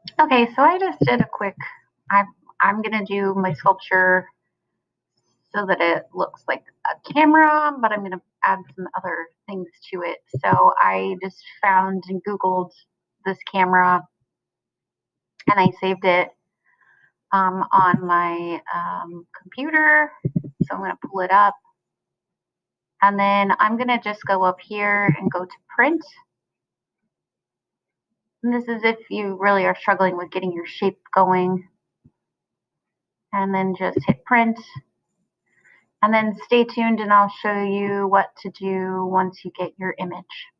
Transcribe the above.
Okay, so I just did a quick, I'm, I'm gonna do my sculpture so that it looks like a camera, but I'm gonna add some other things to it. So I just found and Googled this camera and I saved it on my computer. So I'm gonna pull it up and then I'm gonna just go up here and go to print. And this is if you really are struggling with getting your shape going. And then just hit print. And then stay tuned and I'll show you what to do once you get your image.